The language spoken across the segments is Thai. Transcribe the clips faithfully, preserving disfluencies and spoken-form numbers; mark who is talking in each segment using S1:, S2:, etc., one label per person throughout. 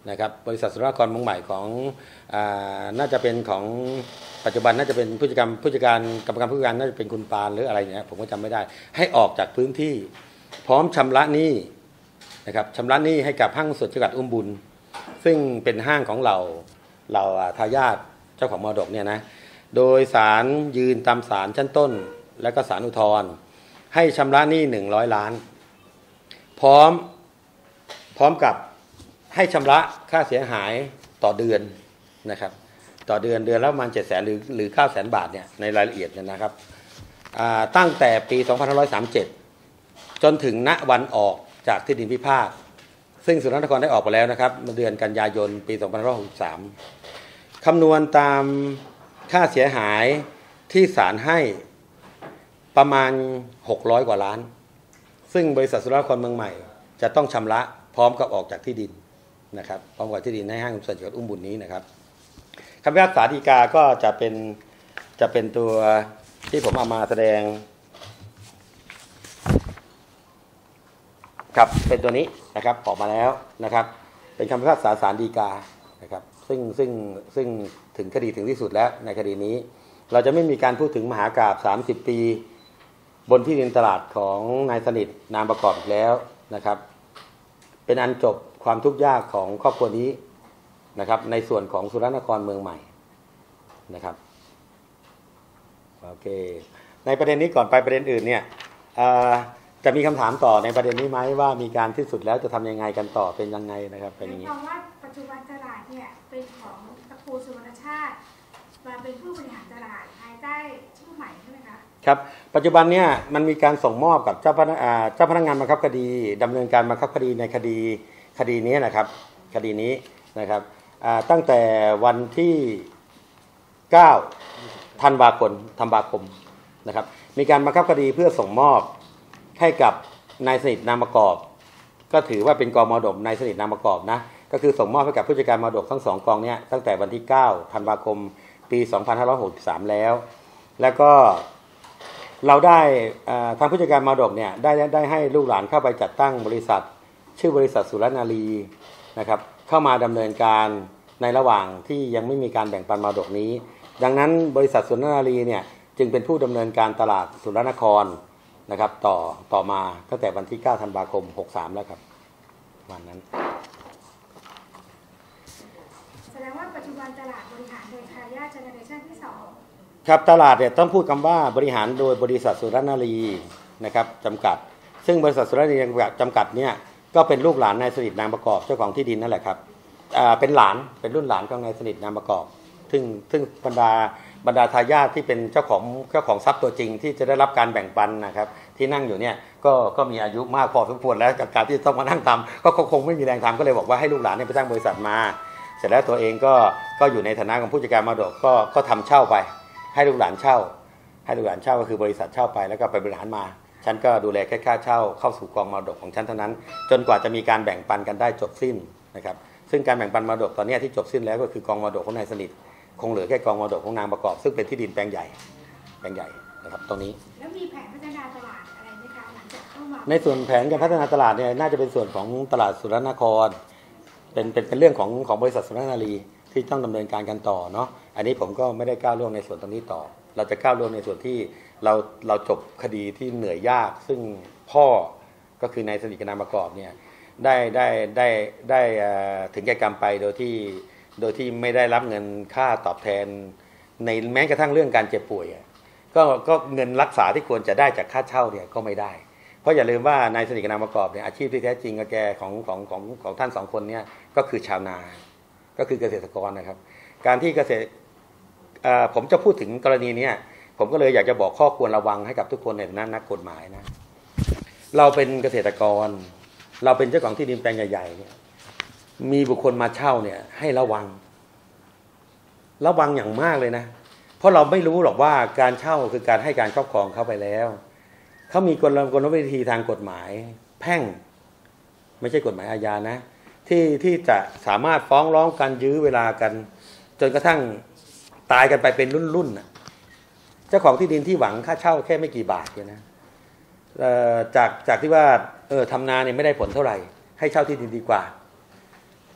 S1: นะครับบริษัทสุรากรเมืองใหม่ของอ่าน่าจะเป็นของปัจจุบันน่าจะเป็นผู้จัดการผู้จัดการกรรมการผู้จัดการน่าจะเป็นคุณปานหรืออะไรเงี้ยผมก็จำไม่ได้ให้ออกจากพื้นที่พร้อมชำระหนี้นะครับชำระหนี้ให้กับห้างสวนจำกัดอุ้มบุญซึ่งเป็นห้างของเราเราทายาทเจ้าของมรดกเนี่ยนะโดยศาลยืนตามศาลชั้นต้นและก็ศาลอุทธรณ์ให้ชำระหนี้หนึ่งร้อยล้านพร้อมพร้อมกับให้ชำระค่าเสียหายต่อเดือนนะครับต่อเดือนเดือนละประมาณเจ็ดแสนหรือหรือเก้าแสนบาทเนี่ยในรายละเอียดเนี่ยนะครับตั้งแต่ปีสองพันห้าร้อยสามสิบเจ็ดจนถึงณวันออกจากที่ดินพิพาทซึ่งสุรนครได้ออกไปแล้วนะครับเดือนกันยายนปีสองพันห้าร้อยหกสิบสามคำนวณตามค่าเสียหายที่ศาลให้ประมาณหกร้อยกว่าล้านซึ่งบริษัทสุรนครเมืองใหม่จะต้องชำระพร้อมกับออกจากที่ดินนะครับพร้อมกับที่ดินในห้างส่วนจำกัดอุ้มบุญนี้นะครับคำพิพากษาฎีกาก็จะเป็นจะเป็นตัวที่ผมเอามาแสดงครับเป็นตัวนี้นะครับออกมาแล้วนะครับเป็นคำพิพากษาศาลฎีกานะครับซึ่งซึ่งซึ่งถึงคดีถึงที่สุดแล้วในคดีนี้เราจะไม่มีการพูดถึงมหากาพย์สามสิบปีบนที่ดินตลาดของนายสนิทนามประกอบอีกแล้วนะครับเป็นอันจบความทุกข์ยากของครอบครัวนี้นะครับในส่วนของสุรนครเมืองใหม่นะครับโอเคในประเด็นนี้ก่อนไปประเด็นอื่นเนี่ยจะมีคำถามต่อในประเด็นนี้ไหมว่ามีการที่สุดแล้วจะทำยังไงกันต่อเป็นยังไงนะครับเป็นอย่างนี้
S2: เพราะว่าปัจจุบันตลาดเนี่ยเป็นของตระกูลสุวรรณชาติมาเป็นผู้บริหารตลาดภายใต้ชื่อใหม่ใช่ไหมคะ
S1: ครับปัจจุบันเนี่ยมันมีการส่งมอบกับเจ้าพนักเจ้าพนักงานบังคับคดีดำเนินการบังคับคดีในคดีคดีนี้นะครับคดีนี้นะครับตั้งแต่วันที่เก้าธันวาคมธันวาคมนะครับมีการบังคับคดีเพื่อส่งมอบให้กับนายสนิทนามประกอบก็ถือว่าเป็นกองมรดกนายสนิทนามประกอบนะก็คือส่งมอบให้กับผู้จัดการมรดกทั้งสองกองนี้ตั้งแต่วันที่เก้าธันวาคมปีสองพันห้าร้อยหกสิบสามแล้วแล้วก็เราได้ทางผู้จัดการมรดกเนี่ยได้ได้ให้ลูกหลานเข้าไปจัดตั้งบริษัทชื่อบริษัทสุรนารีนะครับเข้ามาดำเนินการในระหว่างที่ยังไม่มีการแบ่งปันมรดกนี้ดังนั้นบริษัทสุรนารีเนี่ยจึงเป็นผู้ดำเนินการตลาดสุรนครนะครับต่อต่อมาตั้งแต่วันที่เก้าธันวาคมหกสิบสามแล้วครับวันนั้น
S2: แสดงว่าปัจจุบันตลาดบริหารโดยทายาทเจเนอเรชั่นที่สอง
S1: ครับตลาดเนี่ยต้องพูดคำว่าบริหารโดยบริษัทสุรนารีนะครับจำกัดซึ่งบริษัทสุรนารีจำกัดเนี่ยก็เป็นลูกหลานนายสนิทนามประกอบเจ้าของที่ดินนั่นแหละครับอ่าเป็นหลานเป็นรุ่นหลานของนายสนิทนามประกอบซึ่งซึ่งบรรดาบรรดาทายาทที่เป็นเจ้าของเจ้าของทรัพย์ตัวจริงที่จะได้รับการแบ่งปันนะครับที่นั่งอยู่เนี่ยก็ก็มีอายุมากพอสมควรแล้วกับการที่ต้องมานั่งทำก็คงไม่มีแรงทำก็เลยบอกว่าให้ลูกหลานเนี่ยไปตั้งบริษัทมาเสร็จแล้วตัวเองก็ก็อยู่ในฐานะของผู้จัดการมรดกก็ก็ทำเช่าไปให้ลูกหลานเช่าให้ลูกหลานเช่าก็คือบริษัทเช่าไปแล้วก็ไปบริหารมาฉันก็ดูแลแค่ค่าเช่าเข้าสู่กองมรดกของฉันเท่านั้นจนกว่าจะมีการแบ่งปันกันได้จบสิ้นนะครับซึ่งการแบ่งปันมรดกตอนนี้ที่จบสิ้นแล้วก็คือกองมรดกของนายสนิทคงเหลือแค่กองมรดกของนางประกอบซึ่งเป็นที่ดินแปลงใหญ่แปลงใหญ่นะครับตรงนี้
S2: แล้วมีแผนพัฒนาตลาดอะไรไหมคะหลังจากเข้ามา
S1: ในส่วนแผนการพัฒนาตลาดเนี่ยน่าจะเป็นส่วนของตลาดสุรนครเป็นเป็นเป็นเรื่องของของบริษัทสุรนารีที่ต้องดำเนินการกันต่อเนาะอันนี้ผมก็ไม่ได้ก้าวล่วงในส่วนตรงนี้ต่อเราจะก้าวล่วงในส่วนที่เราเราจบคดีที่เหนื่อยยากซึ่งพ่อก็คือนายสนิทนามประกอบเนี่ยได้ได้ได้ได้ถึงแก่กรรมไปโดยที่โดยที่ไม่ได้รับเงินค่าตอบแทนในแม้กระทั่งเรื่องการเจ็บป่วยก็ก็เงินรักษาที่ควรจะได้จากค่าเช่าเนี่ยก็ไม่ได้เพราะอย่าลืมว่านายสนิทนามประกอบเนี่ยอาชีพที่แท้จริงกับแกของของของของท่านสองคนเนี่ยก็คือชาวนาก็คือเกษตรกรนะครับการที่เกษตรผมจะพูดถึงกรณีนี้ผมก็เลยอยากจะบอกข้อควรระวังให้กับทุกคนในฐานะนักกฎหมายนะเราเป็นเกษตรกรเราเป็นเจ้าของที่ดินแปลงใหญ่ๆเนี่ยมีบุคคลมาเช่าเนี่ยให้ระวังระวังอย่างมากเลยนะเพราะเราไม่รู้หรอกว่าการเช่าคือการให้การครอบครองเข้าไปแล้วเขามีกลกลวิธีทางกฎหมายแพ่งไม่ใช่กฎหมายอาญานะที่ที่จะสามารถฟ้องร้องกันยื้อเวลากันจนกระทั่งตายกันไปเป็นรุ่นๆน่ะเจ้าของที่ดินที่หวังค่าเช่าแค่ไม่กี่บาทเนี่ยนะจากจากที่ว่าเออทำนาเนี่ยไม่ได้ผลเท่าไหร่ให้เช่าที่ดินดีกว่า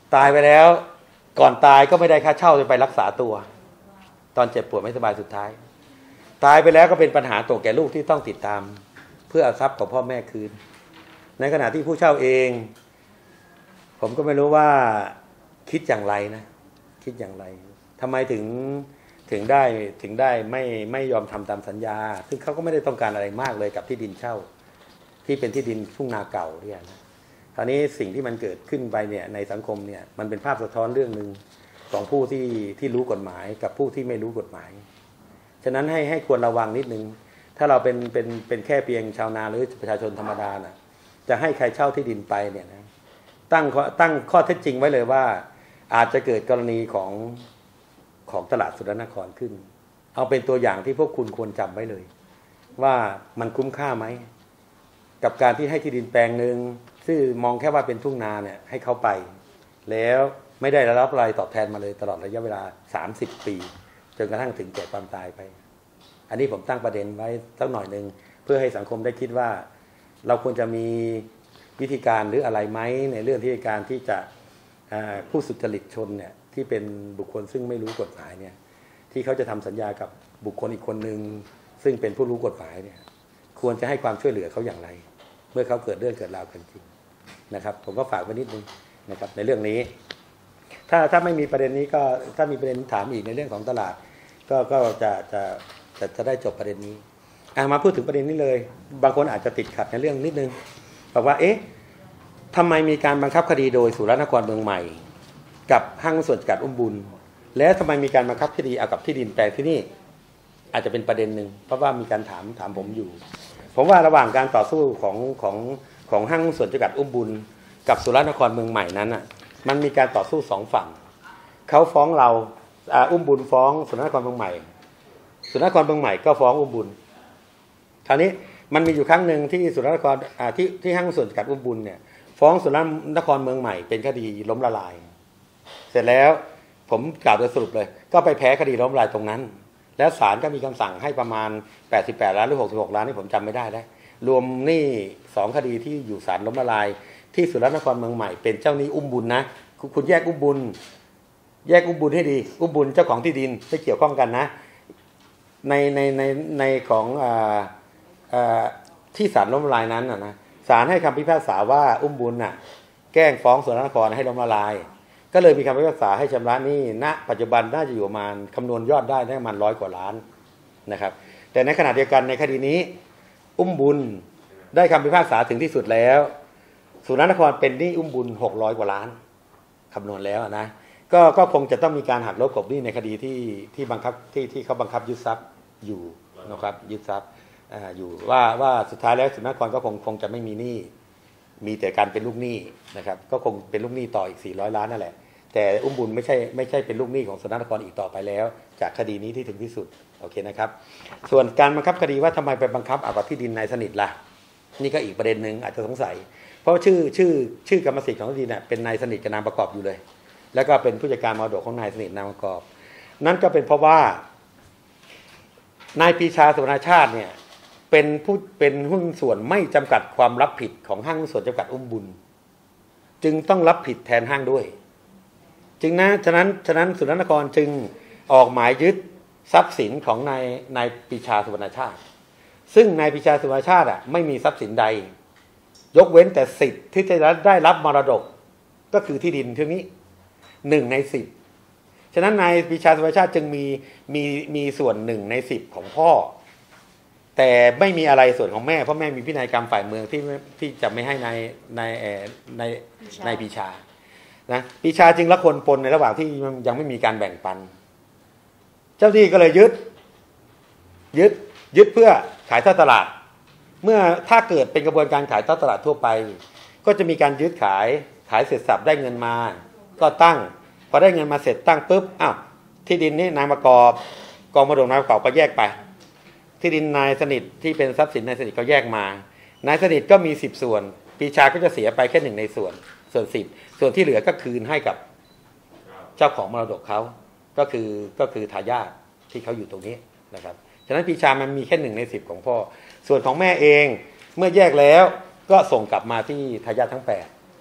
S1: ตายไปแล้วก่อนตายก็ไม่ได้ค่าเช่าจะไปรักษาตัวตอนเจ็บปวดไม่สบายสุดท้ายตายไปแล้วก็เป็นปัญหาตกแก่ลูกที่ต้องติดตามเพื่อเอาทรัพย์ของพ่อแม่คืนในขณะที่ผู้เช่าเองผมก็ไม่รู้ว่าคิดอย่างไรนะคิดอย่างไรทำไมถึงถึงได้ถึงได้ไม่ไม่ยอมทำตามสัญญาซึ่งเขาก็ไม่ได้ต้องการอะไรมากเลยกับที่ดินเช่าที่เป็นที่ดินทุ่งนาเก่าเนี่ยนะคราวนี้สิ่งที่มันเกิดขึ้นไปเนี่ยในสังคมเนี่ยมันเป็นภาพสะท้อนเรื่องนึงของผู้ที่ที่รู้กฎหมายกับผู้ที่ไม่รู้กฎหมายฉะนั้นให้ให้ควรระวังนิดนึงถ้าเราเป็นเป็นเป็นแค่เพียงชาวนาหรือประชาชนธรรมดาน่ะจะให้ใครเช่าที่ดินไปเนี่ยนะตั้งตั้งข้อเท็จจริงไว้เลยว่าอาจจะเกิดกรณีของของตลาดสุรนครขึ้นเอาเป็นตัวอย่างที่พวกคุณควรจำไว้เลยว่ามันคุ้มค่าไหมกับการที่ให้ที่ดินแปลงหนึ่งซึ่งมองแค่ว่าเป็นทุ่งนาเนี่ยให้เขาไปแล้วไม่ได้รับอะไรตอบแทนมาเลยตลอดระยะเวลาสามสิบปีจนกระทั่งถึงแก่ความตายไปอันนี้ผมตั้งประเด็นไว้สักหน่อยนึงเพื่อให้สังคมได้คิดว่าเราควรจะมีวิธีการหรืออะไรไหมในเรื่องที่การที่จะผู้สุจริตชนเนี่ยที่เป็นบุคคลซึ่งไม่รู้กฎหมายเนี่ยที่เขาจะทำสัญญากับบุคคลอีกคนนึงซึ่งเป็นผู้รู้กฎหมายเนี่ยควรจะให้ความช่วยเหลือเขาอย่างไรเมื่อเขาเกิดเรื่องเกิดราวกันจริงนะครับผมก็ฝากไว้นิดนึงนะครับในเรื่องนี้ถ้าถ้าไม่มีประเด็นนี้ก็ถ้ามีประเด็นถามอีกในเรื่องของตลาดก็ก็จะจะจะจะได้จบประเด็นนี้มาพูดถึงประเด็นนี้เลยบางคนอาจจะติดขัดในเรื่องนิดนึงบอกว่าเอ๊ะทำไมมีการบังคับคดีโดยสุรนครเมืองใหม่กับห้างส่วนจำกัดอุ้มบุญแล้วทำไมมีการบังคับคดีเอากับที่ดินแปลงที่นี่อาจจะเป็นประเด็นหนึ่งเพราะว่ามีการถามถามผมอยู่ผมว่าระหว่างการต่อสู้ของของของห้างส่วนจำกัดอุ้มบุญกับสุรนครเมืองใหม่นั้นอ่ะมันมีการต่อสู้สองฝั่งเขาฟ้องเราอุ้มบุญฟ้องสุรนครเมืองใหม่สุรนครเมืองใหม่ก็ฟ้องอุ้มบุญคราวนี้มันมีอยู่ครั้งหนึ่งที่สุรนครที่ที่ห้างส่วนจำกัดอุ้มบุญเนี่ยฟ้องสุรนครเมืองใหม่เป็นคดีล้มละลายเสร็จแล้วผมกล่าวโดยสรุปเลยก็ไปแพ้คดีล้มละลายตรงนั้นแล้วศาลก็มีคำสั่งให้ประมาณแปดสิบแปดล้านหรือหกสิบหกล้านนี่ผมจำไม่ได้แล้วรวมหนี้สองคดีที่อยู่ศาลล้มละลายที่สุรนครเมืองใหม่เป็นเจ้าหนี้อุ้มบุญนะคุณแยกอุ้มบุญแยกอุ้มบุญให้ดีอุ้มบุญเจ้าของที่ดินไม่เกี่ยวข้องกันนะในในในในของอ่าอ่าที่ศาลล้มละลายนั้นนะนะศาลให้คำพิพากษาว่าอุ้มบุญน่ะแกล้งฟ้องสุรนครให้ล้มละลายก็เลยมีคำพิพากษาให้ชำระหนี้ณปัจจุบันน่าจะอยู่ประมาณคำนวณยอดได้ได้ประมาณร้อยกว่าล้านนะครับแต่ในขณะเดียวกันในคดีนี้อุ้มบุญได้คำพิพากษาถึงที่สุดแล้วสุรนครเป็นหนี้อุ้มบุญหกร้อยกว่าล้านคำนวณแล้วนะก็ก็คงจะต้องมีการหักลบกลบหนี้ในคดีที่ที่บังคับที่ที่เขาบังคับยึดทรัพย์อยู่นะครับยึดทรัพย์อ่าอยู่ว่าว่าสุดท้ายแล้วสุรนครก็คงคงจะไม่มีหนี้มีแต่การเป็นลูกหนี้นะครับก็คงเป็นลูกหนี้ต่ออีกสี่ร้อยล้านนั่นแหละแต่อุ้มบุญไม่ใช่ไม่ใช่เป็นลูกหนี้ของสุรนครอีกต่อไปแล้วจากคดีนี้ที่ถึงที่สุดโอเคนะครับส่วนการบังคับคดีว่าทำไมไปบังคับเอากับที่ดินนายสนิทล่ะนี่ก็อีกประเด็นหนึ่งอาจจะสงสัยเพราะชื่อชื่อชื่อกรรมสิทธิ์ของที่ดินเนี่ยเป็นนายสนิทกับนามประกอบอยู่เลยแล้วก็เป็นผู้จัดการมรดกของนายสนิทนามประกอบนั่นก็เป็นเพราะว่านายปรีชาสุวรรณชาติเนี่ยเป็นผู้เป็นหุ้นส่วนไม่จำกัดความรับผิดของห้างหุ้นส่วนจำกัดอุ้มบุญจึงต้องรับผิดแทนห้างด้วยจึงนะฉะนั้นฉะนั้นสุรนครจึงออกหมายยึดทรัพย์สินของนายนายปรีชาสุวรรณชาติซึ่งนายปรีชาสุวรรณชาติอ่ะไม่มีทรัพย์สินใดยกเว้นแต่สิทธิ์ที่จะได้รับมรดกก็คือที่ดินเท่านี้หนึ่งในสิบฉะนั้นนายปรีชาสุวรรณชาติจึงมีมีมีส่วนหนึ่งในสิบของพ่อแต่ไม่มีอะไรส่วนของแม่เพราะแม่มีพินัยกรรมฝ่ายเมืองที่ที่จะไม่ให้นายนายนายนายปรีชานะปรีชาจึงละคนปนในระหว่างที่ยังไม่มีการแบ่งปันเจ้าที่ก็เลยยึดยึดยึดเพื่อขายทอดตลาดเมื่อถ้าเกิดเป็นกระบวนการขายทอดตลาดทั่วไปก็จะมีการยึดขายขายเสร็จสับได้เงินมาก็ตั้งพอได้เงินมาเสร็จตั้งปุ๊บอ้าวที่ดินนี้นายประกอบกองมรดกนายประกอบก็แยกไปที่ดินนายสนิทที่เป็นทรัพย์สินนายสนิทก็แยกมานายสนิทก็มีสิบส่วนปรีชาก็จะเสียไปแค่หนึ่งในส่วนส่วนสิบส่วนที่เหลือก็คืนให้กับเจ้าของมรดกเขาก็คือก็คือทายาทที่เขาอยู่ตรงนี้นะครับฉะนั้นปรีชามันมีแค่หนึ่งในสิบของพ่อส่วนของแม่เองเมื่อแยกแล้วก็ส่งกลับมาที่ทายาททั้งแปด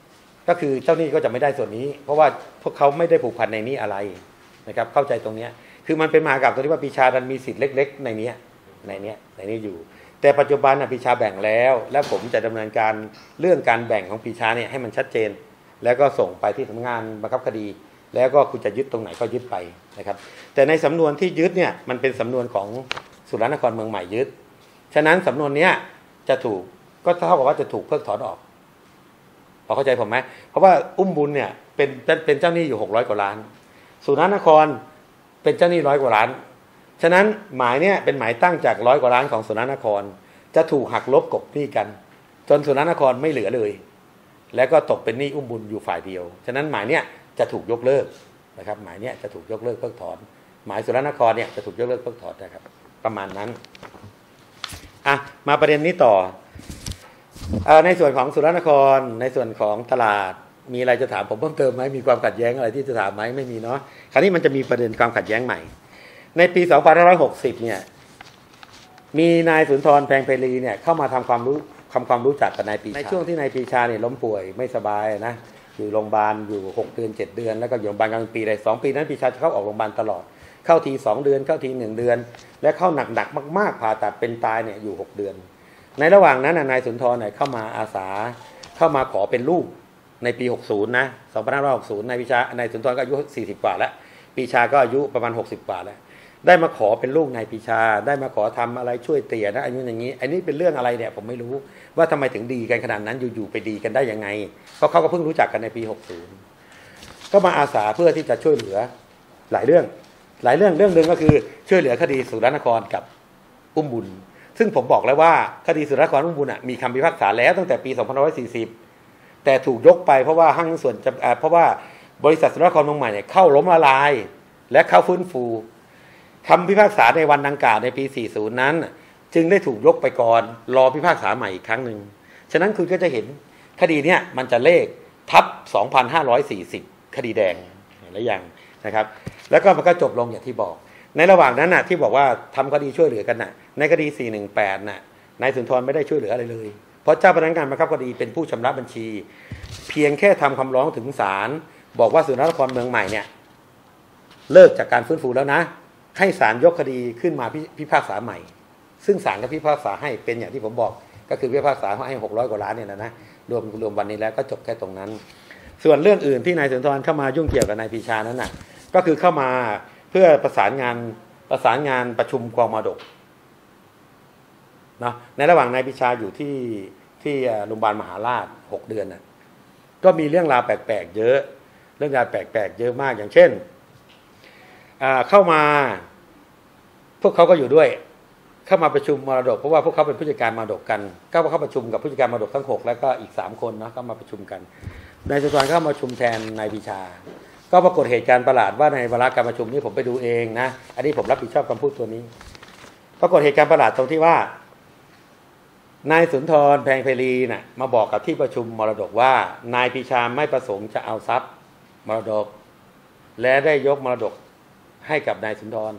S1: ก็คือเจ้าหนี้ก็จะไม่ได้ส่วนนี้เพราะว่าพวกเขาไม่ได้ผูกพันในนี้อะไรนะครับเข้าใจตรงนี้คือมันเป็นมหากาพย์ตรงที่ว่าปีชาดันมีสิทธิ์เล็กๆในนี้ในนี้ในนี้อยู่แต่ปัจจุบันนะปีชาแบ่งแล้วและผมจะดำเนินการเรื่องการแบ่งของปีชาเนี่ยให้มันชัดเจนแล้วก็ส่งไปที่สำนักงานบังคับคดีแล้วก็คุณจะยึดตรงไหนก็ยึดไปนะครับแต่ในสำนวนที่ยึดเนี่ยมันเป็นสำนวนของสุรนครเมืองใหม่ยึดฉะนั้นสำนวนเนี้ยจะถูกก็เท่ากับว่าจะถูกเพิกถอนออกพอเข้าใจผมไหมเพราะว่าอุ้มบุญเนี่ยเป็นเป็นเจ้าหนี้อยู่หกร้อยกว่าล้านสุรนครเป็นเจ้าหนี้ร้อยกว่าล้านฉะนั้นหมายเนี่ยเป็นหมายตั้งจากร้อยกว่าล้านของสุรนครจะถูกหักลบกบหนี้กันจนสุรนครไม่เหลือเลยแล้วก็ตกเป็นหนี้อุ้มบุญอยู่ฝ่ายเดียวฉะนั้นหมายเนี่ยจะถูกยกเลิกนะครับหมายเนี่ยจะถูกยกเลิกเพิกถอนหมายสุรนครเนี่ยจะถูกยกเลิกเพิกถอนนะครับประมาณนั้นอ่ะมาประเด็นนี้ต่อในส่วนของสุรนครในส่วนของตลาดมีอะไรจะถามผมเพิ่มเติมไหมมีความขัดแย้งอะไรที่จะถามไหมไม่มีเนาะคราวนี้มันจะมีประเด็นความขัดแย้งใหม่ในปีสองพันห้าร้อยหกสิบเนี่ยมีนายสุนทรแพงไพลีเนี่ยเข้ามาทำความรู้ทำความรู้จักกับนายปีชาในช่วงที่นายปีชาเนี่ยล้มป่วยไม่สบายนะอยู่โรงพยาบาลอยู่หกเดือนเจ็ดเดือนแล้วก็อยู่โรงพยาบาลกลางปีเลยสองปีนั้นปีชาจะเข้าออกโรงพยาบาลตลอดเข้าทีสองเดือนเข้าทีหนึ่งเดือนและเข้าหนักๆมากๆผ่าตัดเป็นตายเนี่ยอยู่หกเดือนในระหว่างนั้นนายสุนทรเนี่ยเข้ามาอาสาเข้ามาขอเป็นลูกในปีหกสิบนะสองพันห้าร้อยหกสิบนายปีชานายสุนทรก็อายุสี่สิบกว่าแล้วปีชาก็อายุประมาณหกสิบกว่าแล้วได้มาขอเป็นลูกนายปีชาได้มาขอทำอะไรช่วยเตี่ยนะอันนี้อย่างนี้อันนี้เป็นเรื่องอะไรเนี่ยผมไม่รู้ว่าทำไมถึงดีกันขนาดนั้นอยู่ๆไปดีกันได้ยังไงเพราะเขาก็เพิ่งรู้จักกันในปีหกสิบก็มาอาสาเพื่อที่จะช่วยเหลือหลายเรื่องหลายเรื่องเรื่องนึงก็คือช่วยเหลือคดีสุรนครกับอุ้มบุญซึ่งผมบอกแล้วว่าคดีสุรนครอุ้มบุญมีคำพิพากษาแล้วตั้งแต่ปีสองพันห้าร้อยสี่สิบแต่ถูกยกไปเพราะว่าห้างส่วนเพราะว่าบริษัทสุรนครเมืองใหม่เนี่ยเข้าล้มละลายและเข้าฟื้นฟูคำพิพากษาในวันดังกล่าวในปีสี่สิบนั้นจึงได้ถูกยกไปก่อนรอพิพากษาใหม่อีกครั้งหนึ่งฉะนั้นคุณก็จะเห็นคดีเนี้ยมันจะเลขทับสองพันห้าร้อยสี่สิบคดีแดงหรือยังนะครับแล้วก็มันก็จบลงอย่างที่บอกในระหว่างนั้นน่ะที่บอกว่าทำคดีช่วยเหลือกันน่ะในคดีสี่หนึ่งแปดน่ะนายสุนทรไม่ได้ช่วยเหลืออะไรเลยเพราะเจ้าพนักงานบังคับคดีเป็นผู้ชำระบัญชีเพียงแค่ทำคำร้องถึงศาลบอกว่าสุรนครเมืองใหม่เนี่ยเลิกจากการฟื้นฟูแล้วนะให้ศาลยกคดีขึ้นมาพิพากษาใหม่ซึ่งศาลก็พิพากษาให้เป็นอย่างที่ผมบอกก็คือพิพากษาให้หกร้อยกว่าล้านเนี่ยนะนะรวมรวมวันนี้แล้วก็จบแค่ตรงนั้นส่วนเรื่องอื่นที่นายสุนทรเข้ามายุ่งเกี่ยวกับนายปีชานั้นน่ะก็คือเข้ามาเพื่อประสานงานประสานงานประชุมกองมรดกนะในระหว่างนายปีชาอยู่ที่ที่โรงพยาบาลมหาราชหกเดือนน่ะก็มีเรื่องราวแปลกๆเยอะเรื่องราวแปลกๆเยอะมากอย่างเช่นเข้ามาพวกเขาก็อยู่ด้วยเข้ามาประชุมมรดกเพราะว่าพวกเขาเป็นผู้จัดการมรดกกันก็เข้าประชุมกับผู้จัดการมรดกทั้งหกแล้วก็อีกสามคนนะเข้ามาประชุมกันนายสุนทรเข้ามาประชุมแทนนายปีชาก็ปรากฏเหตุการณ์ประหลาดว่าในวาระการประชุมนี้ผมไปดูเองนะอันนี้ผมรับผิดชอบคำพูดตัวนี้ปรากฏเหตุการณ์ประหลาดตรงที่ว่านายสุนทรแพงไพลีน่ะมาบอกกับที่ประชุมมรดกว่านายปีชาไม่ประสงค์จะเอาทรัพย์มรดกและได้ยกมรดกให้กับนายสุนทร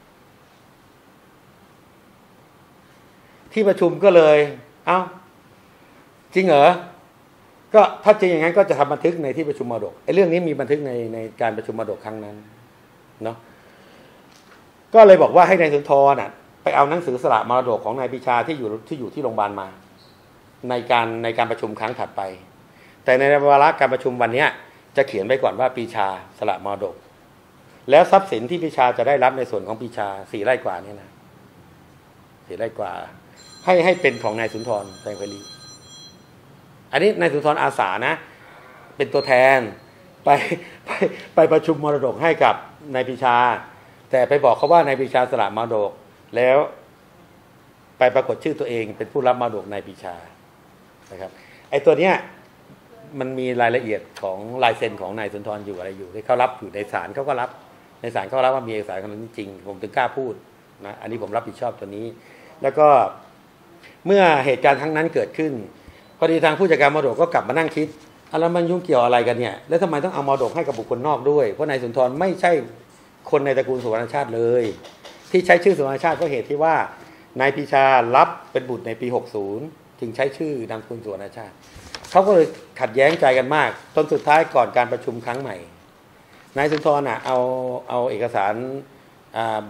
S1: ที่ประชุมก็เลยเอ้าจริงเหรอก็ถ้าจริงอย่างนั้นก็จะทำบันทึกในที่ประชุมมรดกไอ้เรื่องนี้มีบันทึกในในการประชุมมรดกครั้งนั้นเนาะก็เลยบอกว่าให้นายสุนทรน่ะไปเอาหนังสือสละมรดกของนายปีชาที่อยู่ที่อยู่ที่โรงพยาบาลมาในการในการประชุมครั้งถัดไปแต่ในวาระการประชุมวันนี้จะเขียนไว้ก่อนว่าปีชาสละมรดกแล้วทรัพย์สินที่ปีชาจะได้รับในส่วนของปีชาสี่ไร่กว่านี่นะสี่ไร่กว่าให้ให้เป็นของนายสุนทรแพงไพลีอันนี้นายสุนทรอาสานะเป็นตัวแทนไปไปไปประชุมมรดกให้กับนายปีชาแต่ไปบอกเขาว่านายปีชาสละมรดกแล้วไปปรากฏชื่อตัวเองเป็นผู้รับมรดกนายปีชานะครับไอ้ตัวเนี้ยมันมีรายละเอียดของลายเซ็นของนายสุนทรอยู่อะไรอยู่ที่เขารับอยู่ในศาลเขาก็รับในศาลเขารับว่ามีเอกสารคนนั้นจริงผมถึงกล้าพูดนะอันนี้ผมรับผิดชอบตัวนี้แล้วก็เมื่อเหตุการณ์ทั้งนั้นเกิดขึ้นพอดีทางผู้จัดการมรดกก็กลับมานั่งคิดอะไรมันยุ่งเกี่ยวอะไรกันเนี่ยแล้วทำไมต้องเอามรดกให้กับบุคคลนอกด้วยเพราะนายสุนทรไม่ใช่คนในตระกูลสุวรรณชาติเลยที่ใช้ชื่อสุวรรณชาติเพราะเหตุที่ว่านายปีชารับเป็นบุตรในปีหกสิบจึงใช้ชื่อนามสกุลสุวรรณชาติเขาก็เลยขัดแย้งใจกันมากจนสุดท้ายก่อนการประชุมครั้งใหม่นายสุนทรอ่ะเอาเอาเอกสารใบ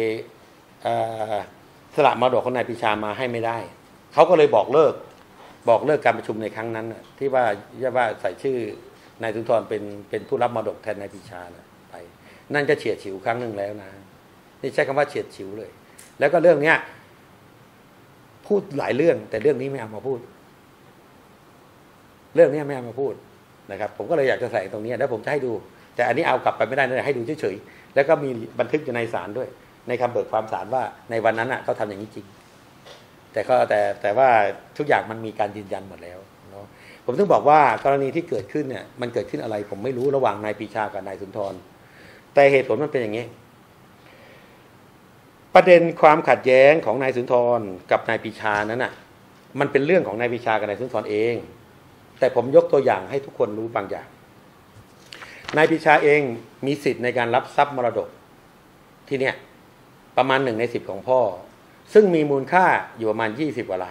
S1: สละมรดกของนายปรีชามาให้ไม่ได้เขาก็เลยบอกเลิกบอกเลิกการประชุมในครั้งนั้นที่ว่าว่าใส่ชื่อนายสุนทรเป็นเป็นผู้รับมรดกแทนนายปรีชาไปนั่นก็เฉียดฉิวครั้งหนึ่งแล้วนะนี่ใช้คำว่าเฉียดฉิวเลยแล้วก็เรื่องเนี้ยพูดหลายเรื่องแต่เรื่องนี้ไม่เอามาพูดเรื่องนี้ไม่เอามาพูดนะครับผมก็เลยอยากจะใส่ตรงนี้แล้วผมจะให้ดูแต่อันนี้เอากลับไปไม่ได้นะให้ดูเฉยๆแล้วก็มีบันทึกอยู่ในศาลด้วยในคำเบิกความศาลว่าในวันนั้นอ่ะเขาทำอย่างนี้จริงแต่ก็แต่แต่ว่าทุกอย่างมันมีการยืนยันหมดแล้วเนาะผมต้องบอกว่ากรณีที่เกิดขึ้นเนี่ยมันเกิดขึ้นอะไรผมไม่รู้ระหว่างนายปรีชากับนายสุนทรแต่เหตุผลมันเป็นอย่างนี้ประเด็นความขัดแย้งของนายสุนทรกับนายปรีชานั้นน่ะมันเป็นเรื่องของนายปรีชากับนายสุนทรเองแต่ผมยกตัวอย่างให้ทุกคนรู้บางอย่างนายปรีชาเองมีสิทธิ์ในการรับทรัพย์มรดกที่เนี่ยประมาณหนึ่งในสิบของพ่อซึ่งมีมูลค่าอยู่ประมาณยี่สิบกว่าล้าน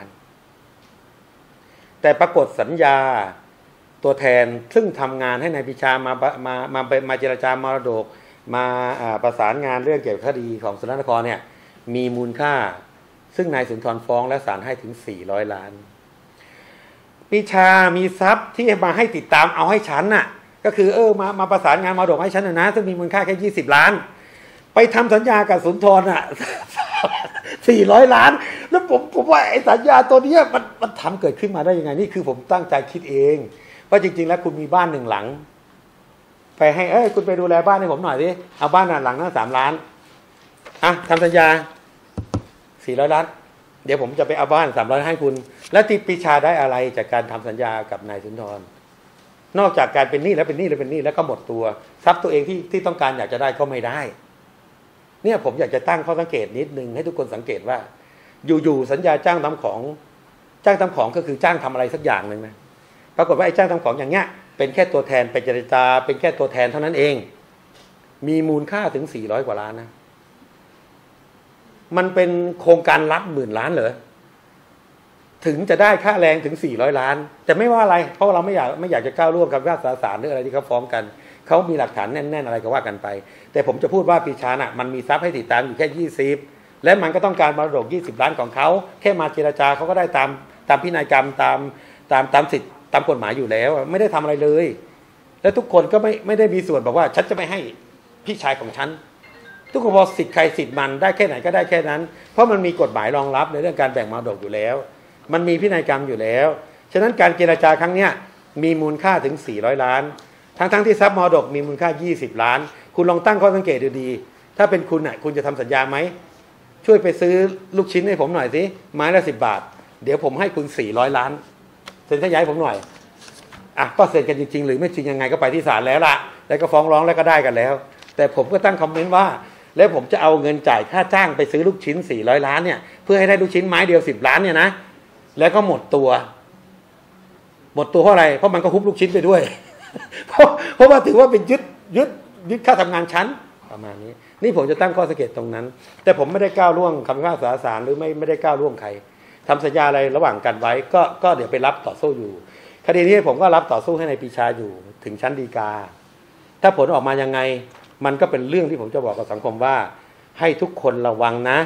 S1: แต่ปรากฏสัญญาตัวแทนซึ่งทำงานให้นายปรีชามามามามาเจรจามรดกมาประสานงานเรื่องเกี่ยวกับคดีของสุรนครเนี่ยมีมูลค่าซึ่งนายสุนทรฟ้องและศาลให้ถึงสี่ร้อยล้านปรีชามีทรัพย์ที่มาให้ติดตามเอาให้ฉันน่ะก็คือเออมามาประสานงานมรดกให้ฉันนะซึ่งมีมูลค่าแค่ยี่สิบล้านไปทำสัญญากับสุนทรอ่ะสี่ร้อยล้านแล้วผมผมว่าไอ้สัญญาตัวนี้มันมันทำเกิดขึ้นมาได้ยังไงนี่คือผมตั้งใจคิดเองว่าจริงๆแล้วคุณมีบ้านหนึ่งหลังไปให้เอ้ยคุณไปดูแลบ้านให้ผมหน่อยสิเอาบ้านหลังนั้นสามล้านอ่ะทำสัญญาสี่ร้อยล้านเดี๋ยวผมจะไปเอาบ้านสามร้อยให้คุณแล้วที่ปรีชาได้อะไรจากการทำสัญญากับนายสุนทรนอกจากการเป็นหนี้แล้วเป็นหนี้แล้วเป็นหนี้แล้วก็หมดตัวทรัพย์ตัวเองที่ที่ต้องการอยากจะได้ก็ไม่ได้เนี่ยผมอยากจะตั้งข้อสังเกตนิดนึงให้ทุกคนสังเกตว่าอยู่ๆสัญญาจ้างทำของจ้างทำของก็คือจ้างทำอะไรสักอย่างหนึ่งนะปรากฏว่าไอ้จ้างทำของอย่างเงี้ยเป็นแค่ตัวแทนไปเจรจาเป็นแค่ตัวแทนเท่านั้นเองมีมูลค่าถึงสี่ร้อยกว่าล้านนะมันเป็นโครงการรัฐหมื่นล้านเหรอถึงจะได้ค่าแรงถึงสี่ร้อยล้านแต่ไม่ว่าอะไรเพราะเราไม่อยากไม่อยากจะก้าวล่วงกับพิพากษาศาลหรืออะไรที่เขาฟ้องกันเขามีหลักฐานแน่นๆอะไรก็ว่ากันไปแต่ผมจะพูดว่าปรีชาน่ะมันมีทรัพย์ให้ติดตามอยู่แค่ยี่สิบและมันก็ต้องการมรดกยี่สิบล้านของเขาแค่มาเจรจาเขาก็ได้ตามตามพินัยกรรมตามตามตามสิทธิตามกฎหมายอยู่แล้วไม่ได้ทำอะไรเลยและทุกคนก็ไม่ไม่ได้มีส่วนบอกว่าฉันจะไม่ให้พี่ชายของฉันทุกคนบอกสิทธิ์ใครสิทธิ์มันได้แค่ไหนก็ได้แค่นั้นเพราะมันมีกฎหมายรองรับในเรื่องการแบ่งมรดกอยู่แล้วมันมีพินัยกรรมอยู่แล้วฉะนั้นการเจรจาครั้งเนี้ยมีมูลค่าถึงสี่ร้อยล้านทั้งทั้งที่ทรัพย์มรดกมีมูลค่ายี่สิบล้านคุณลองตั้งข้อสังเกตดูดีถ้าเป็นคุณน่ะคุณจะทำสัญญาไหมช่วยไปซื้อลูกชิ้นให้ผมหน่อยสิไม้ละสิบบาทเดี๋ยวผมให้คุณสี่ร้อยล้านเซ็นสัญญาให้ผมหน่อยอ่ะก็เซ็นกันจริงๆหรือไม่จริงยังไงก็ไปที่ศาลแล้วล่ะแล้วก็ฟ้องร้องแล้วก็ได้กันแล้วแต่ผมก็ตั้งคอมเมนต์ว่าแล้วผมจะเอาเงินจ่ายค่าจ้างไปซื้อลูกชิ้นสี่ร้อยล้านเนี่ยเพื่อให้ได้ลูกชิ้นไม้เดียวสิบล้านเนี่ยนะแล้วก็หมดตัวหมดตัวเพราะอะไรเพราะมันก็ฮุบลูกชิ้นไปด้วยเพราะเพราะว่าถือว่าเป็นยึดยึดยึดค่าทำงานชั้นประมาณนี้นี่ผมจะตั้งข้อสังเกตตรงนั้นแต่ผมไม่ได้ก้าวล่วงคำพิพากษาศาลหรือไม่ไม่ได้ก้าวล่วงใครทำสัญญาอะไรระหว่างกันไว้ก็ก็เดี๋ยวไปรับต่อสู้อยู่คดีนี้ผมก็รับต่อสู้ให้นายปรีชาอยู่ถึงชั้นฎีกาถ้าผลออกมายังไงมันก็เป็นเรื่องที่ผมจะบอกกับสังคมว่าให้ทุกคนระวังนะ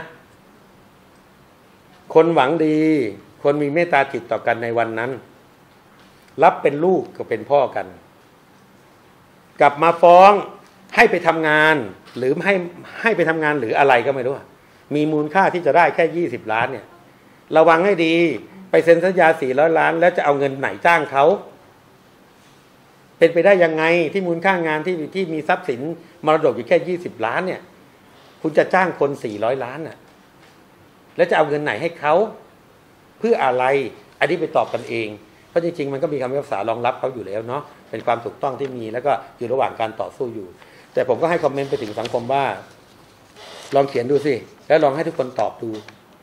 S1: คนหวังดีคนมีเมตตาจิตต่อกันในวันนั้นรับเป็นลูกก็เป็นพ่อกันกลับมาฟ้องให้ไปทำงานหรือให้ให้ไปทำงานหรืออะไรก็ไม่รู้มีมูลค่าที่จะได้แค่ยี่สิบล้านเนี่ยระวังให้ดีไปเซ็นสัญญาสี่ร้อยล้านแล้วจะเอาเงินไหนจ้างเขาเป็นไปได้ยังไงที่มูลค่างานที่ที่มีทรัพย์สินมรดกอยู่แค่ยี่สิบล้านเนี่ยคุณจะจ้างคนสี่ร้อยล้านน่ะแล้วจะเอาเงินไหนให้เขาเพื่ออะไรอันนี้ไปตอบกันเองเพราะจริงๆมันก็มีคำพิพากษารองรับเขาอยู่แล้วเนาะเป็นความถูกต้องที่มีแล้วก็อยู่ระหว่างการต่อสู้อยู่แต่ผมก็ให้คอมเมนต์ไปถึงสังคมว่าลองเขียนดูสิแล้วลองให้ทุกคนตอบดู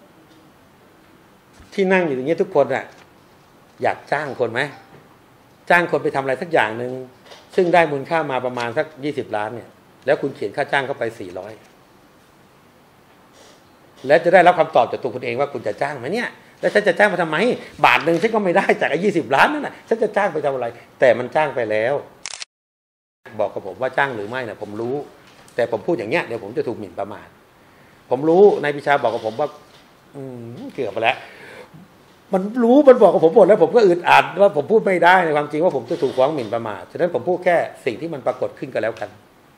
S1: ที่นั่งอยู่อย่างนี้ทุกคนอ่ะอยากจ้างคนไหมจ้างคนไปทำอะไรสักอย่างหนึ่งซึ่งได้มูลค่ามาประมาณสักยี่สิบล้านเนี่ยแล้วคุณเขียนค่าจ้างเข้าไปสี่ร้อยและจะได้รับคำตอบจากตัวคุณเองว่าคุณจะจ้างไหมเนี่ยแล้วฉันจะจ้างมาทำไมบาทหนึ่งฉันก็ไม่ได้จากไอ้ยี่สิบล้านนั่นน่ะฉันจะจ้างไปทำอะไรแต่มันจ้างไปแล้วบอกกับผมว่าจ้างหรือไม่นะผมรู้แต่ผมพูดอย่างเงี้ยเดี๋ยวผมจะถูกหมิ่นประมาทผมรู้นายปิชาบอกกับผมว่าอืมเกือบไปแล้วมันรู้มันบอกกับผมหมดแล้วผมก็อึดอัดว่าผมพูดไม่ได้ในความจริงว่าผมจะถูกฟ้องหมิ่นประมาทฉะนั้นผมพูดแค่สิ่งที่มันปรากฏขึ้นก็แล้วกัน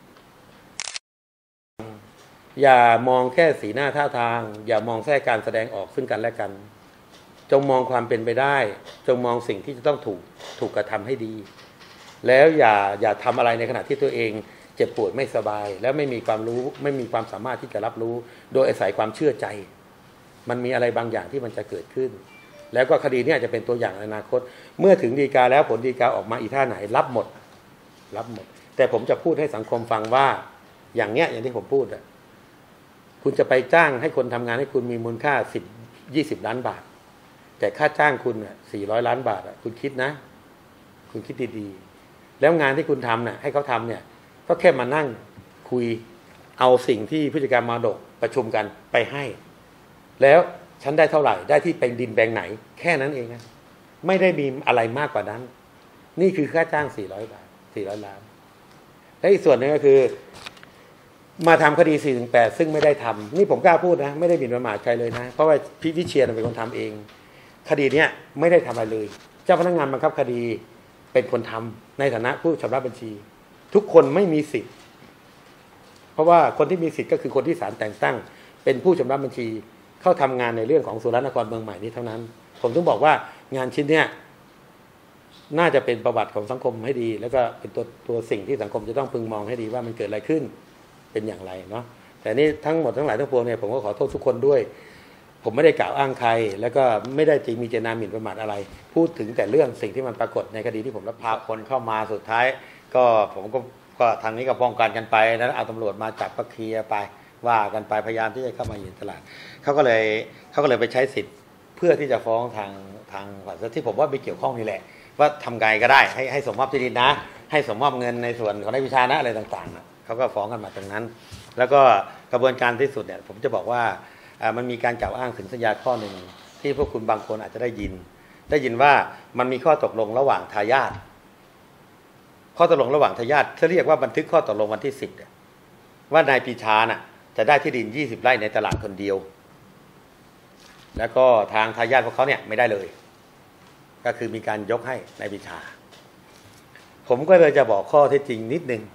S1: อย่ามองแค่สีหน้าท่าทางอย่ามองแค่การแสดงออกซึ่งกันและกันจงมองความเป็นไปได้จงมองสิ่งที่จะต้องถูกถูกกระทำให้ดีแล้วอย่าอย่าทำอะไรในขณะที่ตัวเองเจ็บปวดไม่สบายแล้วไม่มีความรู้ไม่มีความสามารถที่จะรับรู้โดยอาศัยความเชื่อใจมันมีอะไรบางอย่างที่มันจะเกิดขึ้นแล้วก็คดีนี้จะเป็นตัวอย่างในอนาคตเมื่อถึงฎีกาแล้วผลฎีกาออกมาอีท่าไหนรับหมดรับหมดแต่ผมจะพูดให้สังคมฟังว่าอย่างเนี้ยอย่างที่ผมพูดอะคุณจะไปจ้างให้คนทำงานให้คุณมีมูลค่าสิบยี่สิบล้านบาทแต่ค่าจ้างคุณอ่ะสี่ร้อยล้านบาทอ่ะคุณคิดนะคุณคิดดีๆแล้วงานที่คุณทำเนี่ยให้เขาทำเนี่ยก็แค่มานั่งคุยเอาสิ่งที่ผู้จัดการมรดกประชุมกันไปให้แล้วฉันได้เท่าไหร่ได้ที่เป็นดินแปลงไหนแค่นั้นเองนะไม่ได้มีอะไรมากกว่านั้นนี่คือค่าจ้างสี่ร้อยบาทสี่ร้อยล้านและอีกส่วนนึงก็คือมาทำคดีสี่ถึงแปดซึ่งไม่ได้ทำนี่ผมกล้าพูดนะไม่ได้หมิ่นประมาทใครเลยนะเพราะว่าพี่วิเชียรเป็นคนทำเองคดีเนี้ยไม่ได้ทำอะไรเลยเจ้าพนักงานบังคับคดีเป็นคนทำในฐานะผู้ชำระบัญชีทุกคนไม่มีสิทธิ์เพราะว่าคนที่มีสิทธิ์ก็คือคนที่ศาลแต่งตั้งเป็นผู้ชำระบัญชีเข้าทำงานในเรื่องของสุรนครเมืองใหม่นี้เท่านั้นผมถึงบอกว่างานชิ้นเนี้ยน่าจะเป็นประวัติของสังคมให้ดีแล้วก็เป็นตัวตัวสิ่งที่สังคมจะต้องพึงมองให้ดีว่ามันเกิดอะไรขึ้นเป็นอย่างไรเนาะแต่นี่ทั้งหมดทั้งหลายทั้งปวงเนี่ยผมก็ขอโทษทุกคนด้วยผมไม่ได้กล่าวอ้างใครแล้วก็ไม่ได้จริงมีเจตนาหมิ่นประมาทอะไรพูดถึงแต่เรื่องสิ่งที่มันปรากฏในคดีที่ผมรับพาคนเข้ามาสุดท้ายก็ผมก็ก็ทางนี้ก็ป้องกันกันไปแล้วเอาตำรวจมาจับก็เคลียร์ไปว่ากันไปพยายามที่จะเข้ามาอยู่ในตลาดเขาก็เลยเขาก็เลยไปใช้สิทธิ์เพื่อที่จะฟ้องทางทางฝ่ายที่ผมว่าไปเกี่ยวข้องนี่แหละว่าทำไงก็ได้ให้ให้สมมอบที่ดินนะให้สมมอบเงินในส่วนของนายวิชานะอะไรต่างๆนะเขาก็ฟ้องกันมาตรงนั้นแล้วก็กระบวนการที่สุดเนี่ยผมจะบอกว่ามันมีการกล่าวอ้างถึงสัญญาข้อหนึ่งที่พวกคุณบางคนอาจจะได้ยินได้ยินว่ามันมีข้อตกลงระหว่างทายาทข้อตกลงระหว่างทายาทเขาเรียกว่าบันทึกข้อตกลงวันที่สิบว่านายปีชาน่ะจะได้ที่ดินยี่สิบไร่ในตลาดคนเดียวแล้วก็ทางทายาทพวกเขาเนี่ยไม่ได้เลยก็คือมีการยกให้นายปีชาผมก็เลยจะบอกข้อเท็จจริงนิดนึง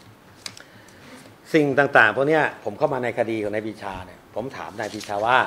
S1: สิ่งต่างๆพวกนี้ผมเข้ามาในคดีของนายปีชาเนี่ยผมถามนายปีชาว่า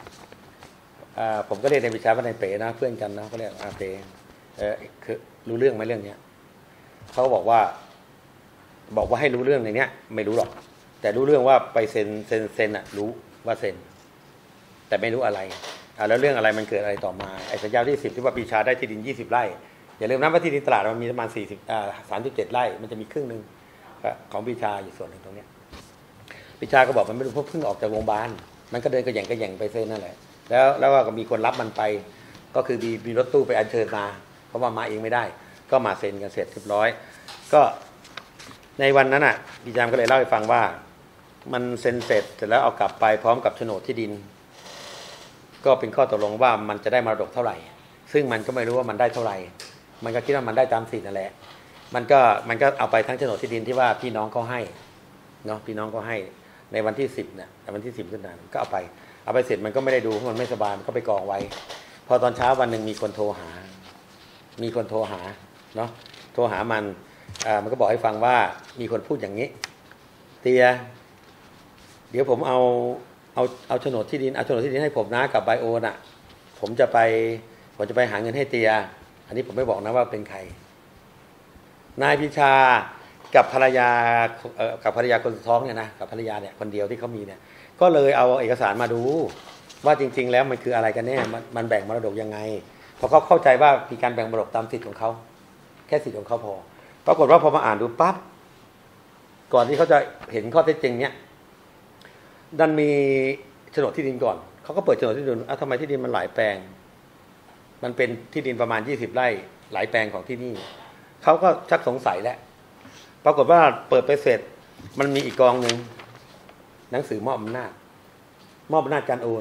S1: ผมก็เรียกนายปีชาว่านายเป๋นะเพื่อนกันนะเขาเรียกอาเป๋เออคือรู้เรื่องไหมเรื่องเนี้ยเขาบอกว่าบอกว่าให้รู้เรื่องในเนี้ยไม่รู้หรอกแต่รู้เรื่องว่าไปเซ็นเซ็นเซ็นอะรู้ว่าเซ็นแต่ไม่รู้อะไรอ่าแล้วเรื่องอะไรมันเกิดอะไรต่อมาไอ้สัญญาที่สิบที่ว่าปีชาได้ที่ดินยี่สิบไร่อย่าลืมนะว่าที่ดินตลาดมันมีประมาณสี่สิบอ่าสามสิบเจ็ดไร่มันจะมีครึ่งนึงของปีชาอยู่ส่วนหนึ่งตรงเนี้ยปีชาก็บอกมันไม่รู้เพราะเพิ่งออกจากโรงพยาบาลมันก็เดินกระแย่งกระแย่งไปเซ็นนั่นแหละแล้วแล้วก็มีคนรับมันไปก็คือมีมีรถตู้ไปอัญเชิญมาเพราะว่ามาเองไม่ได้ก็มาเซ็นกันเสร็จเรียบร้อยก็ในวันนั้นอ่ะปีชาก็เลยเล่าให้ฟังว่ามันเซ็นเสร็จเสร็จแล้วเอากลับไปพร้อมกับโฉนดที่ดินก็เป็นข้อตกลงว่ามันจะได้มรดกเท่าไหร่ซึ่งมันก็ไม่รู้ว่ามันได้เท่าไหร่มันก็คิดว่ามันได้ตามสิทธิ์นั่นแหละมันก็มันก็เอาไปทั้งโฉนดที่ดินที่ว่าพี่น้องเขาให้เนาะพี่น้องเขาให้ในวันที่สิบเนี่ยในวันที่สิบขึ้นมาก็เอาไปเอาไปเสร็จมันก็ไม่ได้ดูเพราะมันไม่สบายมันก็ไปกองไว้พอตอนเช้าวันหนึ่งมีคนโทรหามีคนโทรหาเนาะโทรหามันอ่ามันก็บอกให้ฟังว่ามีคนพูดอย่างนี้เตียเดี๋ยวผมเอาเอาเอาโฉนดที่ดินเอาโฉนดที่ดินให้ผมนะกับไบโอน่ะผมจะไปผมจะไปหาเงินให้เตียอันนี้ผมไม่บอกนะว่าเป็นใครนายพิชากับภรรยาเอ่อกับภรรยาคนท้องเนี่ยนะกับภรรยาเนี่ยคนเดียวที่เขามีเนี่ยก็เลยเอาเอกสารมาดูว่าจริงๆแล้วมันคืออะไรกันแน่มันมันแบ่งมรดกยังไงพอเขาเข้าใจว่ามีการแบ่งมรดกตามสิทธิ์ของเขาแค่สิทธิ์ของเขาพอปรากฏว่าพอมาอ่านดูปั๊บก่อนที่เขาจะเห็นข้อเท็จจริงเนี่ยดันมีโฉนดที่ดินก่อนเขาก็เปิดโฉนดที่ดินอ้าวทำไมที่ดินมันหลายแปลงมันเป็นที่ดินประมาณยี่สิบไร่หลายแปลงของที่นี่เขาก็ชักสงสัยแล้วปรากฏว่าเปิดไปเสร็จมันมีอีกกองหนึ่งหนังสือมอบอำนาจมอบอำนาจการโอน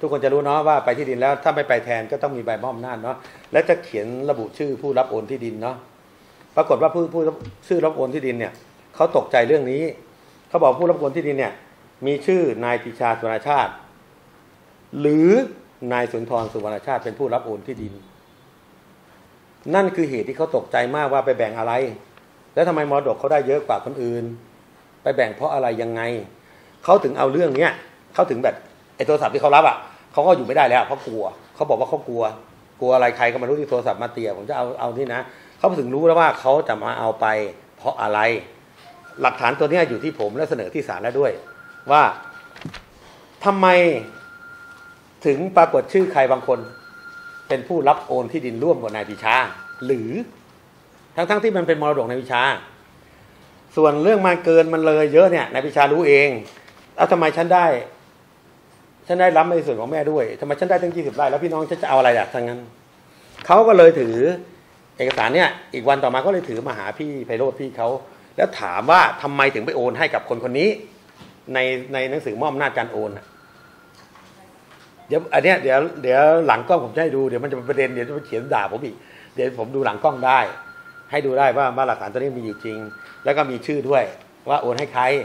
S1: ทุกคนจะรู้เนาะว่าไปที่ดินแล้วถ้าไม่ไปแทนก็ต้องมีใบมอบอำนาจเนาะและจะเขียนระบุชื่อผู้รับโอนที่ดินเนาะปรากฏว่าผู้ผู้ชื่อรับโอนที่ดินเนี่ยเขาตกใจเรื่องนี้เขาบอกผู้รับโอนที่ดินเนี่ยมีชื่อนายปรีชาสุวรรณชาติหรือนายสุนทรสุวรรณชาติเป็นผู้รับโอนที่ดินนั่นคือเหตุที่เขาตกใจมากว่าไปแบ่งอะไรแล้วทำไมมรดกเขาได้เยอะกว่าคนอื่นไปแบ่งเพราะอะไรยังไงเขาถึงเอาเรื่องเนี้ยเขาถึงแบบไอ้โทรศัพท์ที่เขารับอ่ะเขาก็อยู่ไม่ได้แล้วเพราะกลัวเขาบอกว่าเขากลัวกลัวอะไรใครก็มารู้ที่โทรศัพท์มาเตียผมจะเอาเอานี่นะเขาถึงรู้แล้วว่าเขาจะมาเอาไปเพราะอะไรหลักฐานตัวนี้อยู่ที่ผมและเสนอที่ศาลแล้วด้วยว่าทำไมถึงปรากฏชื่อใครบางคนเป็นผู้รับโอนที่ดินร่วมกับนายปรีชาหรือทั้งๆ ท, ที่มันเป็นมรดกนายปรีชาส่วนเรื่องมันเกินมันเลยเยอะเนี่ยนายปรีชารู้เองแล้วทำไมฉันได้ฉันได้รับในส่วนของแม่ด้วยทำไมฉันได้ตั้งยี่สิบไร่แล้วพี่น้องฉันจะเอาอะไรอ่ะทั้งนั้นเขาก็เลยถือเอกสารเนี่ยอีกวันต่อมาก็เลยถือมาหาพี่ไพโรจน์พี่เขาแล้วถามว่าทำไมถึงไปโอนให้กับคนคนนี้ในในหนังสือมอบอำนาจการโอนเดี๋ยวอันเนี้ยเดี๋ยวเดี๋ยวหลังกล้องผมจะให้ดูเดี๋ยวมันจะเป็นประเด็นเดี๋ยวจะไปเขียนด่าผมอีกเดี๋ยวผมดูหลังกล้องได้ให้ดูได้ว่าว่าหลักฐานตัวนี้มีอยู่จริงแล้วก็มีชื่อด้วยว่าโอนให้ใคร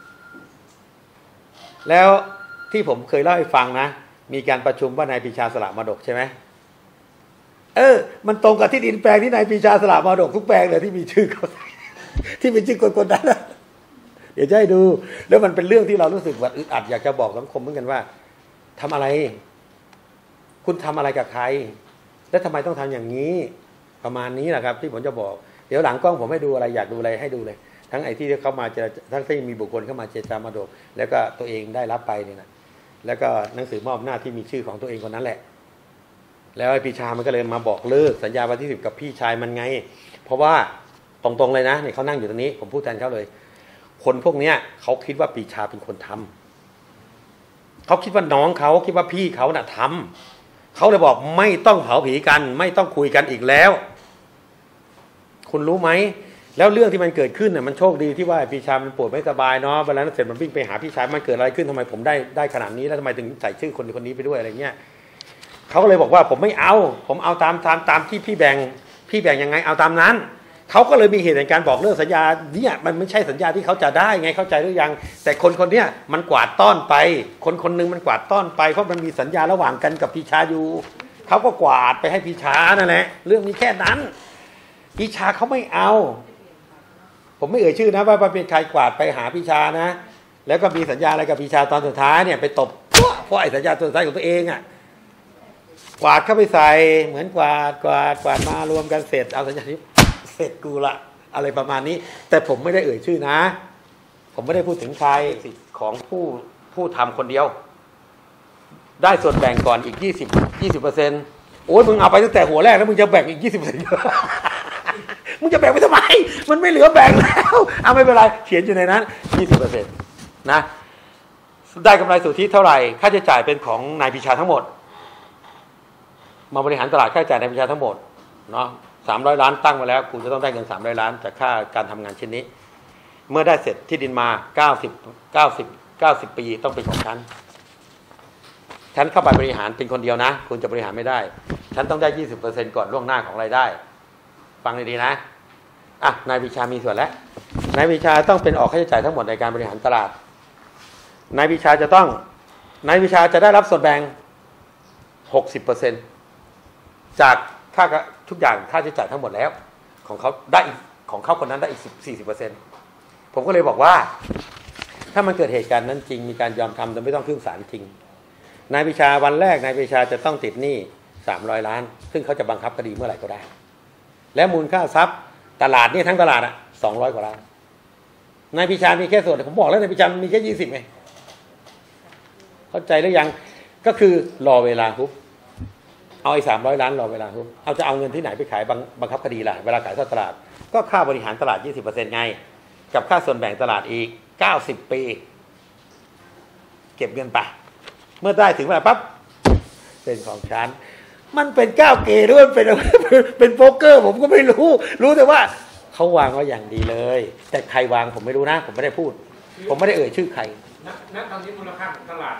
S1: แล้วที่ผมเคยเล่าให้ฟังนะมีการประชุมว่านายปรีชาสละมรดกใช่ไหมเออมันตรงกับที่ดินแปลงที่นายปรีชาสละมรดกทุกแปลงเลยที่มีชื่อเขาที่เป็นชื่อคนคนนั้นเดี๋ยวจะให้ดูแล้วมันเป็นเรื่องที่เรารู้สึกว่าอึดอัดอยากจะบอกสังคมเหมือนกันว่าทำอะไรคุณทำอะไรกับใครและทำไมต้องทำอย่างนี้ประมาณนี้แหละครับที่ผมจะบอกเดี๋ยวหลังกล้องผมให้ดูอะไรอยากดูอะไรให้ดูเลยทั้งไอ้ที่เขามาเจรทั้งที่มีบุคคลเข้ามาเจรจามรดกแล้วก็ตัวเองได้รับไปนี่นะแล้วก็หนังสือมอบหน้าที่มีชื่อของตัวเองคนนั้นแหละแล้วไอ้ปรีชามันก็เลยมาบอกเลิกสัญญาวันที่สิบกับพี่ชายมันไงเพราะว่าตรงๆเลยนะเนี่ยเขานั่งอยู่ตรงนี้ผมพูดแทนเขาเลยคนพวกเนี้ยเขาคิดว่าปรีชาเป็นคนทำเขาคิดว่าน้องเขาคิดว่าพี่เขาน่ะทำเขาเลยบอกไม่ต้องเผาผีกันไม่ต้องคุยกันอีกแล้วคุณรู้ไหมแล้วเรื่องที่มันเกิดขึ้นเนี่ยมันโชคดีที่ว่าปรีชามันปวดไม่สบายเนาะเวลานั้นเสร็จมันวิ่งไปหาพี่ชายมันเกิดอะไรขึ้นทำไมผมได้ได้ขนาดนี้แล้วทำไมถึงใส่ชื่อคนคนนี้ไปด้วยอะไรเงี้ยเขาก็เลยบอกว่าผมไม่เอาผมเอาตามตามตามที่พี่แบ่งพี่แบ่งยังไงเอาตามนั้นเขาก็เลยมีเหตุในการบอกเลิกสัญญาเนี่ยมันไม่ใช่สัญญาที่เขาจะได้ไงเข้าใจหรือยังแต่คนคนเนี้ยมันกวาดต้อนไปคนคนนึงมันกวาดต้อนไปเพราะมันมีสัญญาระหว่างกันกับพี่ชาอยู่เขาก็กวาดไปให้พี่ชานั่นแหละเรื่องนี้แค่นั้นพี่ชาเขาไม่เอาผมไม่เอ่ยชื่อนะว่าเป็นใครกวาดไปหาพี่ชานะแล้วก็มีสัญญาอะไรกับพี่ชาตอนสุดท้ายเนี่ยไปตบเพราะไอ้สัญญาตัวสุดท้ายของตัวเองอ่ะกวาดเข้าไปใส่เหมือนกวาดกวาดกวาดมารวมกันเสร็จเอาสัญญาที่เสร็จกูละอะไรประมาณนี้แต่ผมไม่ได้เอ่ยชื่อนะผมไม่ได้พูดถึงใครสิทธิ์ของผู้ผู้ทำคนเดียวได้ส่วนแบ่งก่อนอีกยี่สิบยี่สิบเปอร์เซ็นต์โอ้ยมึงเอาไปตั้งแต่หัวแรกแล้วมึงจะแบ่งอีกยี่สิบเปอร์เซ็นต์มึงจะแบ่งไปทำไมมันไม่เหลือแบ่งแล้วเอาไม่เป็นไรเขียนอยู่ในนั้นยี่สิบเปอร์เซ็นต์นะได้กำไรสุทธิเท่าไหร่ค่าใช้จ่ายเป็นของนายปรีชาทั้งหมดมาบริหารตลาดค่าใช้จ่ายนายปรีชาทั้งหมดเนาะสามร้อยล้านตั้งมาแล้วคุณจะต้องได้เงินสามร้อยล้านจากค่าการทำงานชิ้นนี้เมื่อได้เสร็จที่ดินมาเก้าสิบ เก้าสิบ เก้าสิบปีต้องเป็นของฉันฉันเข้าไปบริหารเป็นคนเดียวนะคุณจะบริหารไม่ได้ฉันต้องได้ ยี่สิบเปอร์เซ็นต์ ก่อนล่วงหน้าของรายได้ฟังดีๆนะอ่ะนายปรีชามีส่วนแล้วนายปรีชาต้องเป็นออกค่าใช้จ่ายทั้งหมดในการบริหารตลาดนายปรีชาจะต้องนายปรีชาจะได้รับส่วนแบ่ง หกสิบเปอร์เซ็นต์ จากค่าทุกอย่างค่าใช้จ่ายทั้งหมดแล้วของเขาได้ของเขาคนนั้นได้อีก สี่สิบเปอร์เซ็นต์ ผมก็เลยบอกว่าถ้ามันเกิดเหตุการณ์นั้นจริงมีการยอมทำโดยไม่ต้องขึ้นศาลจริงนายปรีชาวันแรกนายปรีชาจะต้องติดหนี้สามร้อยล้านซึ่งเขาจะบังคับคดีเมื่อไหร่ก็ได้และมูลค่าทรัพย์ตลาดนี่ทั้งตลาดอ่ะสองร้อยกว่าล้านนายปรีชามีแค่ส่วนผมบอกแล้วนายปรีชามีแค่ยี่สิบไงเข้าใจหรือยังก็คือรอเวลาปุ๊บเอาไอ้สามร้อยล้านรอเวลาปุ๊บเอาจะเอาเงินที่ไหนไปขายบังคับคดีล่ะเวลาขายทอดตลาดก็ค่าบริหารตลาด ยี่สิบเปอร์เซ็นต์ ไงกับค่าส่วนแบ่งตลาดอีกเก้าสิบปีเก็บเงินไปเมื่อได้ถึงเวลาปั๊บเป็นของฉันมันเป็นก้าวเกย์หรือมันเป็นเป็นโป๊กเกอร์ผมก็ไม่รู้รู้แต่ว่าเขาวางไว้อย่างดีเลยแต่ใครวางผมไม่รู้นะผมไม่ได้พูดผมไม่ได้เอ่ยชื่อใคร
S3: ณตอนนี้มูลค่าของตลาด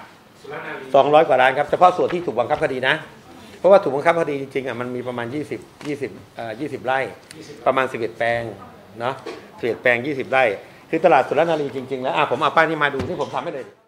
S1: สองร้อยกว่าล้านครับเฉพาะส่วนที่ถูกบังคับคดีนะเพราะว่าถูกบังคับคดีจริงๆอ่ะมันมีประมาณยี่สิบ ยี่สิบเอ่อยี่สิบไร่ประมาณสิบเอ็ดแปลงเนาะสิบเอ็ดแปลงยี่สิบไร่คือตลาดสุรนารีจริงๆแล้วอ่ะผมเอาป้ายนี้มาดูที่ผมทำให้เลย